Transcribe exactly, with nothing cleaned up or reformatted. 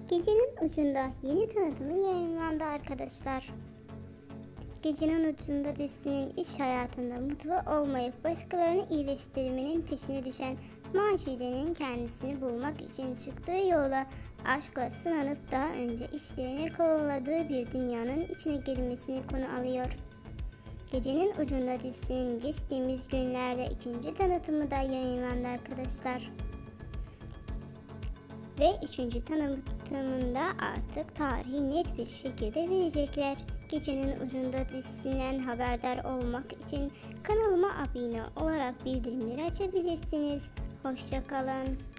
Gecenin ucunda yeni tanıtımı yayınlandı arkadaşlar. Gecenin ucunda dizisinin iş hayatında mutlu olmayıp başkalarını iyileştirmenin peşine düşen Macide'nin kendisini bulmak için çıktığı yola aşkla sınanıp daha önce işlerini kovaladığı bir dünyanın içine girmesini konu alıyor. Gecenin Ucunda dizisinin geçtiğimiz günlerde ikinci tanıtımı da yayınlandı arkadaşlar. Ve üçüncü tanıtımında artık tarihi net bir şekilde verecekler. Gecenin Ucunda dizisinden haberdar olmak için kanalıma abone olarak bildirimleri açabilirsiniz. Hoşça kalın.